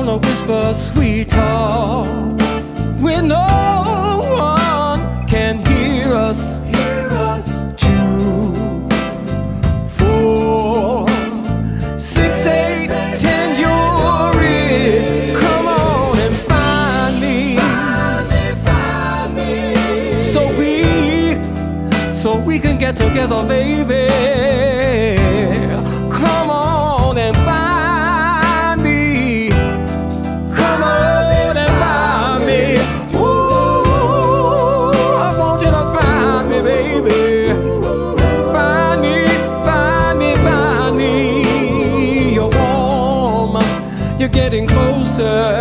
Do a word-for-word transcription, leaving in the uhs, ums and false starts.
wanna whisper sweet talk when no one can hear us. Hear us. Two, four, six, eight, ten. You're it. Come on and find me. Find me, find me. So we, so we can get together, baby. Come on and find me. Come on and find me. Ooh, I want you to find me, baby. Find me, find me, find me. You're warm, you're getting closer.